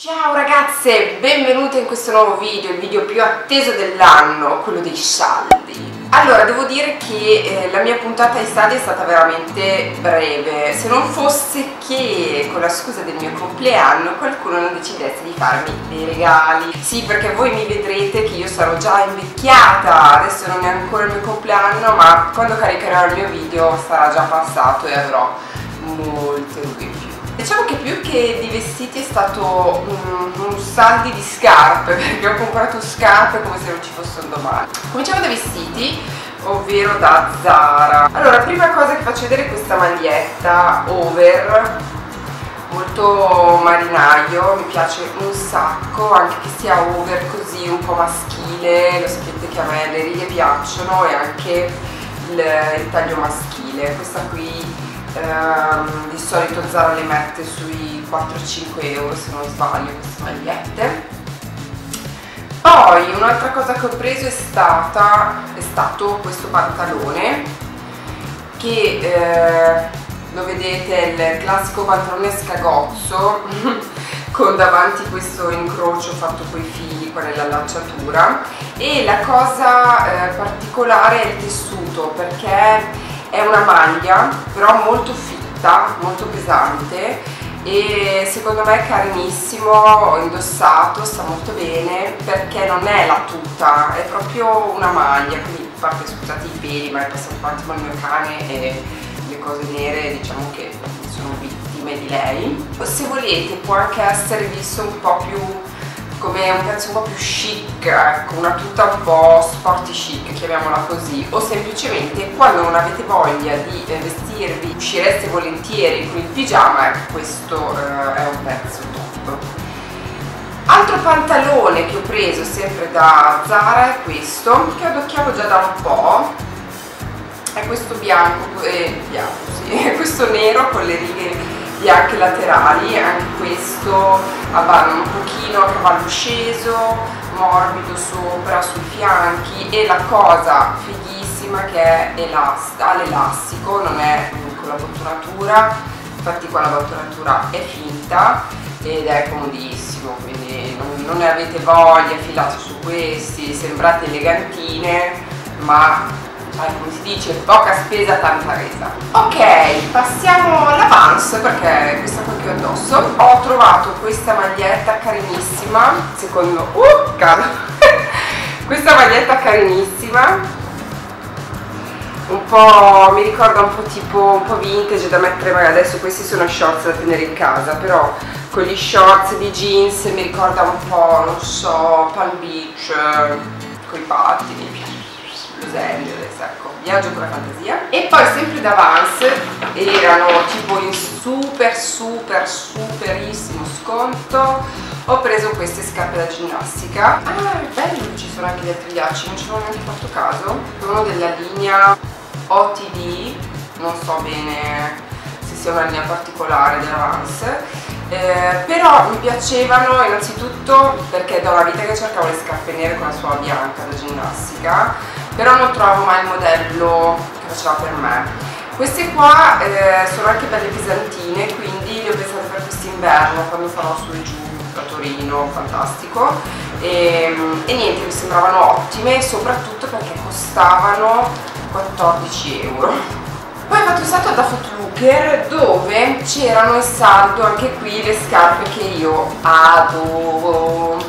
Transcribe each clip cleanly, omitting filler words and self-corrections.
Ciao ragazze, benvenute in questo nuovo video, il video più atteso dell'anno, quello dei saldi. Allora, devo dire che la mia puntata di saldi è stata veramente breve, se non fosse che con la scusa del mio compleanno qualcuno non decidesse di farmi dei regali. Sì, perché voi mi vedrete che io sarò già invecchiata, adesso non è ancora il mio compleanno, ma quando caricherò il mio video sarà già passato e avrò molte rughe in più. Diciamo che più che di vestiti è stato un saldi di scarpe, perché ho comprato scarpe come se non ci fosse un domani. Cominciamo dai vestiti, ovvero da Zara. Allora, prima cosa che faccio vedere è questa maglietta over, molto marinaio, mi piace un sacco, anche che sia over così, un po' maschile, lo sapete che a me le righe piacciono e anche il taglio maschile. Questa qui di solito Zara le mette sui 4-5 euro se non sbaglio queste magliette. Poi un'altra cosa che ho preso è stato questo pantalone che lo vedete, è il classico pantalone scagozzo con davanti questo incrocio fatto coi fili qua nell'allacciatura, e la cosa particolare è il tessuto, perché è una maglia però molto fitta, molto pesante e secondo me è carinissimo, ho indossato, sta molto bene perché non è la tuta, è proprio una maglia, quindi a parte, scusate i peli, ma è passato avanti con il mio cane e le cose nere diciamo che sono vittime di lei. Se volete può anche essere visto un po' più come un pezzo un po' più chic, ecco, una tuta un po' sporty chic, chiamiamola così, o semplicemente quando non avete voglia di vestirvi, uscireste volentieri con il pigiama, ecco, questo è un pezzo top. Altro pantalone che ho preso sempre da Zara è questo, che adocchiavo già da un po', è questo bianco, sì, è questo nero con le righe bianche laterali, anche questo un pochino a cavallo sceso, morbido sopra, sui fianchi, e la cosa fighissima che è all'elastico, non è con la bottinatura, infatti qua la bottinatura è finta ed è comodissimo, quindi non ne avete voglia, filate su questi, sembrate elegantine, ma come si dice, poca spesa tanta resa. Ok, passiamo all'Avance, perché questa qua che ho addosso. Ho trovato questa maglietta carinissima, secondo cado questa maglietta carinissima, un po' mi ricorda un po' tipo un po' vintage da mettere, magari adesso questi sono shorts da tenere in casa, però con gli shorts di jeans mi ricorda un po', non so, Palm Beach coi pattini, Los Angeles, ecco, viaggio con la fantasia. E poi sempre da Vans erano tipo in superissimo sconto, ho preso queste scarpe da ginnastica. Ah, è bello che ci sono anche gli altri ghiacci, non ci avevo neanche fatto caso. Sono della linea OTD, non so bene se sia una linea particolare della Vans, però mi piacevano innanzitutto perché da una vita che cercavo le scarpe nere con la suola bianca da ginnastica, però non trovo mai il modello che faceva per me. Queste qua sono anche belle pesantine, quindi le ho pensate per quest'inverno quando farò su e giù a Torino, fantastico, e niente, mi sembravano ottime, soprattutto perché costavano 14 euro. Poi ho fatto un salto da Footlooker dove c'erano in saldo anche qui le scarpe che io adoro,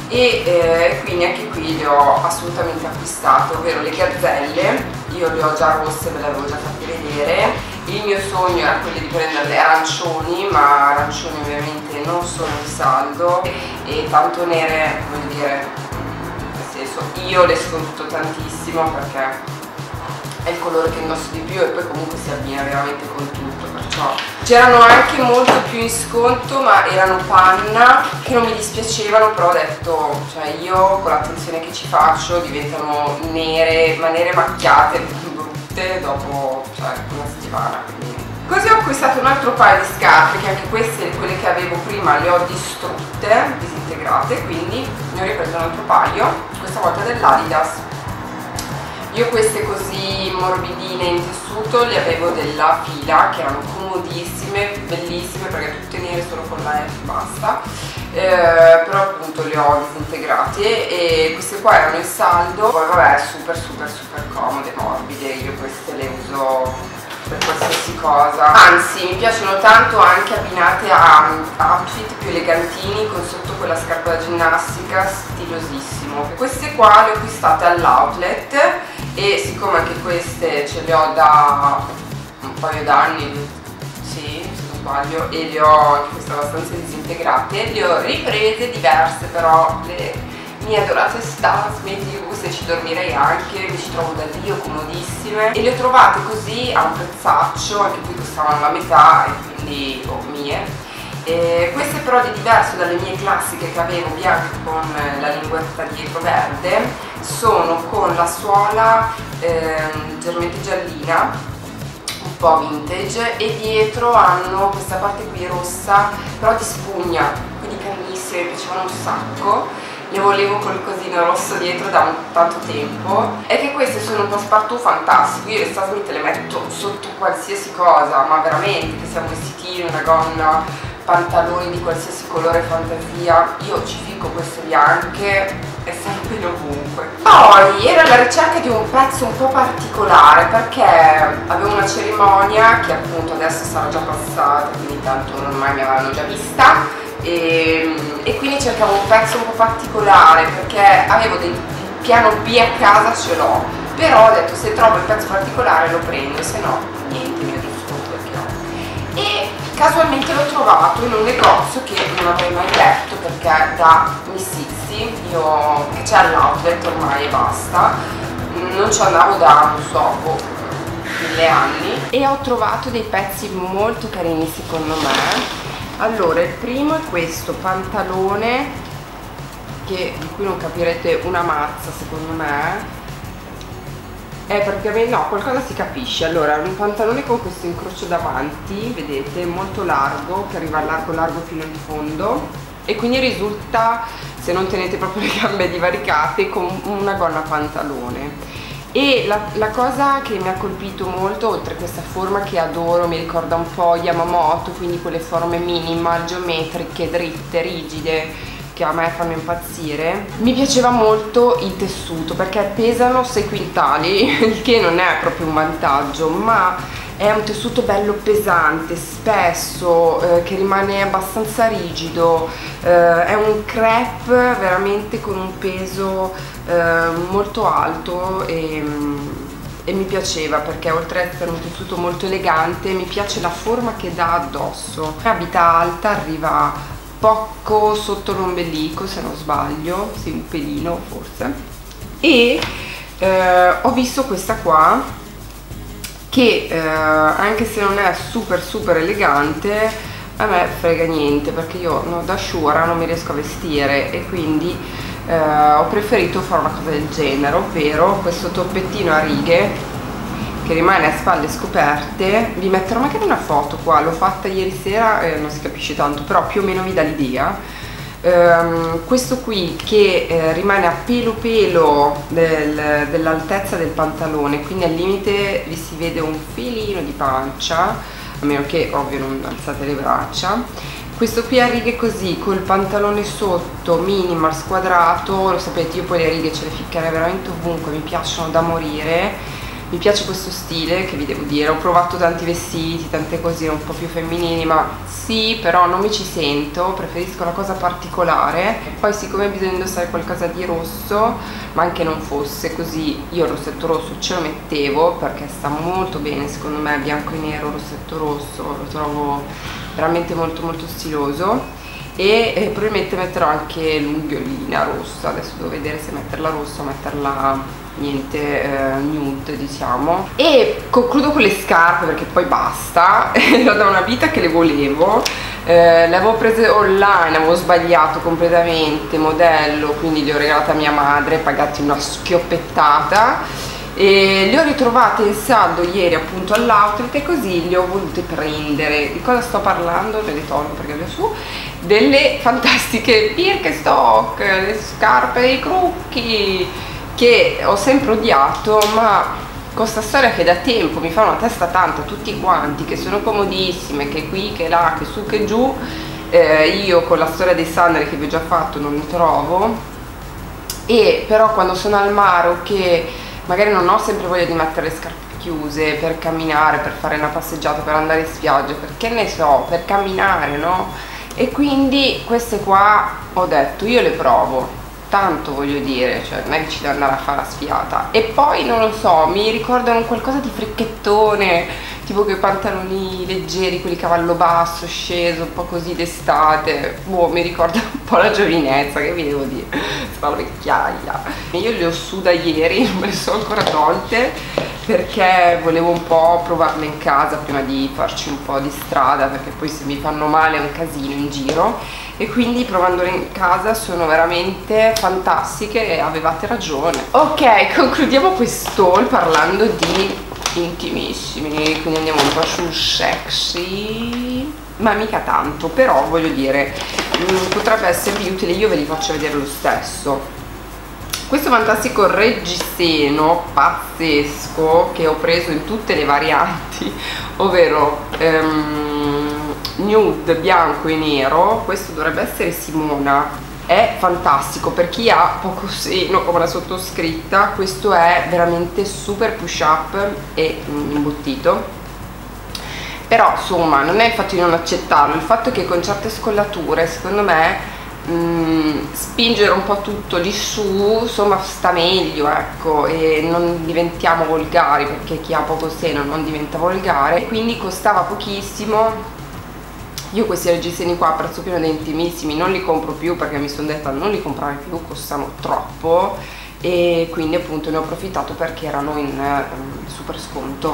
e quindi anche qui le ho assolutamente acquistate, ovvero le gazzelle. Io le ho già rosse, ve le avevo già fatte vedere. Il mio sogno era quello di prenderle arancioni, ma arancioni ovviamente non sono in saldo, e tanto nere, vuol dire, nel senso, io le sconto tantissimo perché è il colore che indosso di più e poi comunque si abbina veramente con tutto, perciò c'erano anche molto più in sconto, ma erano panna che non mi dispiacevano, però ho detto, cioè io con l'attenzione che ci faccio diventano nere, ma nere macchiate, brutte dopo, cioè, una settimana, quindi. Così ho acquistato un altro paio di scarpe, che anche queste, quelle che avevo prima, le ho distrutte, disintegrate, quindi ne ho ripreso un altro paio, questa volta dell'Adidas. Io queste così morbidine in tessuto le avevo della Fila, che erano comodissime, bellissime, perché tutte nere solo con la F basta, però appunto le ho disintegrate e queste qua erano in saldo. Poi vabbè, super comode, morbide, io queste le uso per qualsiasi cosa, anzi mi piacciono tanto anche abbinate a outfit più elegantini con sotto quella scarpa da ginnastica, stilosissimo. Queste qua le ho acquistate all'outlet e siccome anche queste ce le ho da un paio d'anni, sì, se non sbaglio, e le ho anche queste abbastanza disintegrate, le ho riprese diverse, però le mie adorate Stars Medium, se ci dormirei anche, mi ci trovo da Dio, comodissime, e le ho trovate così a un prezzaccio, anche qui costavano la metà e quindi mie. Queste però di diverso dalle mie classiche che avevo bianche con la linguetta dietro verde, sono con la suola leggermente giallina, un po' vintage, e dietro hanno questa parte qui rossa però di spugna, quindi carinissime, mi piacevano un sacco. Le volevo col cosino rosso dietro da tanto tempo. È che queste sono un passepartout fantastico, io le Stan Smith le metto sotto qualsiasi cosa, ma veramente, che sia un vestitino, una gonna, pantaloni di qualsiasi colore fantasia, io ci ficco queste bianche e sempre ovunque. Poi era alla ricerca di un pezzo un po' particolare perché avevo una cerimonia che appunto adesso sarà già passata, quindi tanto ormai mi avevano già vista, e quindi cercavo un pezzo un po' particolare perché avevo il piano B a casa, ce l'ho, però ho detto se trovo il pezzo particolare lo prendo, se no niente, mi aggiusto perché no. E casualmente l'ho trovato in un negozio che non avrei mai letto perché da Mississippi, io che c'è all'outlet ormai e basta, non ci andavo da non so 1000 anni, e ho trovato dei pezzi molto carini secondo me. Allora, il primo è questo pantalone di cui non capirete una mazza secondo me, è praticamente, no, qualcosa si capisce. Allora, è un pantalone con questo incrocio davanti, vedete, molto largo, che arriva largo fino in fondo, e quindi risulta, se non tenete proprio le gambe divaricate, con una gonna pantalone. E la cosa che mi ha colpito molto, oltre a questa forma che adoro, mi ricorda un po' Yamamoto, quindi quelle forme minimal, geometriche, dritte, rigide, che a me fanno impazzire, mi piaceva molto il tessuto perché pesano 6 quintali, il che non è proprio un vantaggio, ma è un tessuto bello pesante, spesso, che rimane abbastanza rigido, è un crepe veramente con un peso molto alto e mi piaceva perché oltre ad essere un tessuto molto elegante mi piace la forma che dà addosso. A vita alta arriva poco sotto l'ombelico se non sbaglio, sì, un pelino forse, e ho visto questa qua che anche se non è super elegante, a me frega niente perché io da sciura non mi riesco a vestire, e quindi ho preferito fare una cosa del genere, ovvero questo toppettino a righe che rimane a spalle scoperte. Vi metterò magari una foto qua, l'ho fatta ieri sera, non si capisce tanto, però più o meno vi dà l'idea. Questo qui che rimane a pelo dell'altezza del pantalone, quindi al limite vi si vede un filino di pancia, a meno che ovvio non alzate le braccia. Questo qui a righe così, col pantalone sotto, minimal, squadrato, lo sapete, io poi le righe ce le ficcherei veramente ovunque, mi piacciono da morire. Mi piace questo stile, che vi devo dire, ho provato tanti vestiti, tante cosine un po' più femminili, ma sì, però non mi ci sento, preferisco una cosa particolare. Poi siccome bisogna indossare qualcosa di rosso, ma anche non fosse così, io il rossetto rosso ce lo mettevo perché sta molto bene secondo me, bianco e nero, rossetto rosso, lo trovo veramente molto stiloso. E probabilmente metterò anche l'unghiolina rossa, adesso devo vedere se metterla rossa o metterla niente nude, diciamo. E concludo con le scarpe perché poi basta. Era da una vita che le volevo, le avevo prese online, avevo sbagliato completamente modello, quindi le ho regalate a mia madre, pagate una schioppettata, e le ho ritrovate in saldo ieri appunto all'outlet e così le ho volute prendere. Di cosa sto parlando? Ve le tolgo perché le ho su, delle fantastiche Birkenstock, le scarpe dei Crocchi, che ho sempre odiato, ma con sta storia che da tempo mi fa una testa tanta, tutti quanti, che sono comodissime, che qui, che là, che su, che giù, io con la storia dei sandali che vi ho già fatto non ne trovo, e però quando sono al mare o che magari non ho sempre voglia di mettere le scarpe chiuse per camminare, per fare una passeggiata, per andare in spiaggia, perché ne so, per camminare, no? E quindi queste qua ho detto io le provo, tanto voglio dire, cioè non è che ci devo andare a fare la sfiata. E poi non lo so, mi ricordano qualcosa di fricchettone, tipo quei pantaloni leggeri, quelli cavallo basso, sceso, un po' così d'estate. Boh, mi ricorda un po' la giovinezza, che vi devo dire, sono vecchiaia. Io le ho su da ieri, non me le sono ancora tolte, perché volevo un po' provarle in casa prima di farci un po' di strada, perché poi se mi fanno male è un casino in giro, e quindi provandole in casa sono veramente fantastiche e avevate ragione. Ok, concludiamo quest'haul parlando di intimissimi, quindi andiamo un po' sul sexy, ma mica tanto, però voglio dire, potrebbe esservi utile, io ve li faccio vedere lo stesso. Questo fantastico reggiseno pazzesco che ho preso in tutte le varianti, ovvero nude, bianco e nero. Questo dovrebbe essere Simona, è fantastico per chi ha poco seno come la sottoscritta. Questo è veramente super push up e imbottito, però insomma non è il fatto di non accettarlo, il fatto che con certe scollature secondo me spingere un po' tutto lì su insomma sta meglio, ecco, e non diventiamo volgari, perché chi ha poco seno non diventa volgare. Quindi costava pochissimo. Io questi reggiseni qua a prezzo pieno dei intimissimi non li compro più, perché mi sono detta non li comprare più, costano troppo, e quindi appunto ne ho approfittato perché erano in super sconto.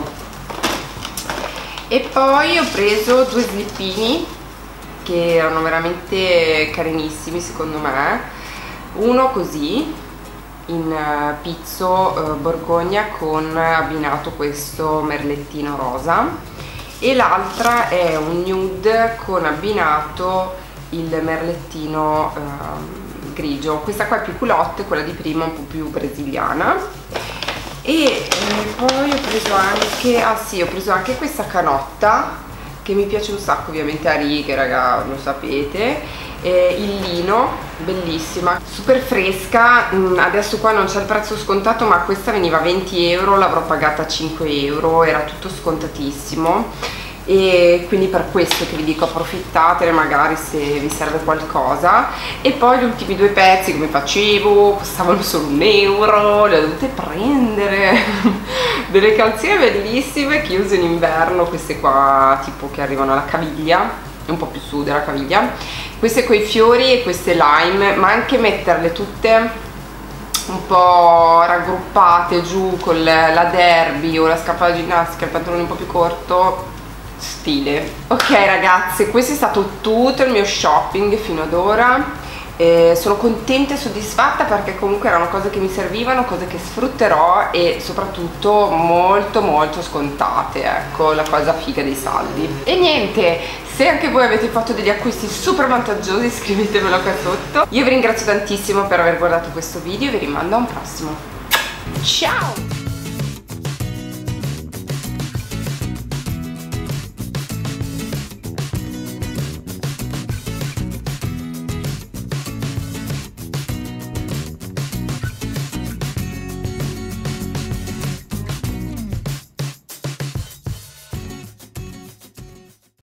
E poi ho preso due slippini che erano veramente carinissimi secondo me, uno così in pizzo borgogna con abbinato questo merlettino rosa, e l'altra è un nude con abbinato il merlettino grigio. Questa qua è più culotte, quella di prima un po' più brasiliana. E poi ho preso anche, ho preso anche questa canotta che mi piace un sacco, ovviamente a righe, raga, lo sapete, il lino, bellissima, super fresca. Adesso qua non c'è il prezzo scontato, ma questa veniva 20 euro, l'avrò pagata 5 euro, era tutto scontatissimo, e quindi per questo che vi dico approfittatene magari se vi serve qualcosa. E poi gli ultimi due pezzi, come facevo, costavano solo 1 euro, le ho dovute prendere. Delle calzine bellissime che uso in inverno, queste qua tipo che arrivano alla caviglia, un po' più su della caviglia, queste coi fiori e queste lime, ma anche metterle tutte un po' raggruppate giù con la derby o la scarpa da ginnastica, il pantalone un po' più corto, stile. Ok ragazze, questo è stato tutto il mio shopping fino ad ora. Sono contenta e soddisfatta, perché comunque erano cose che mi servivano, cose che sfrutterò e soprattutto molto molto scontate, ecco, la cosa figa dei saldi. E niente, se anche voi avete fatto degli acquisti super vantaggiosi scrivetemelo qua sotto. Io vi ringrazio tantissimo per aver guardato questo video e vi rimando a un prossimo. Ciao!